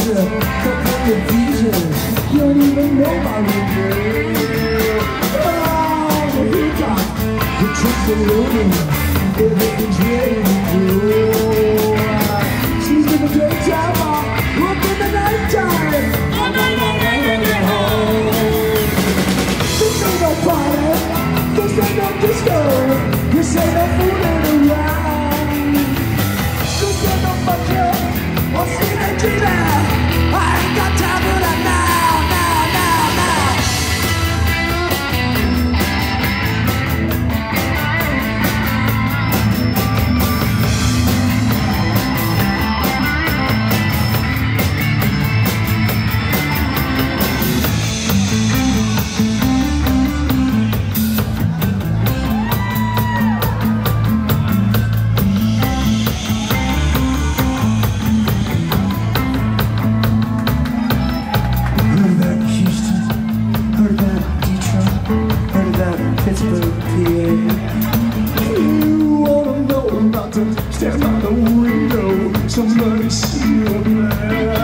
visa, couple of visas. You don't even know my real name. Oh, the hip-hop, the tricks are loading, everything's ready to go. She's in the daytime, up in the nighttime. This ain't no party, this ain't no disco, this ain't no fooling around. This ain't no function, or see the dreamer. I ain't got time for that now. Pittsburgh, PA. You wanna know about the step out the window, somebody see your man.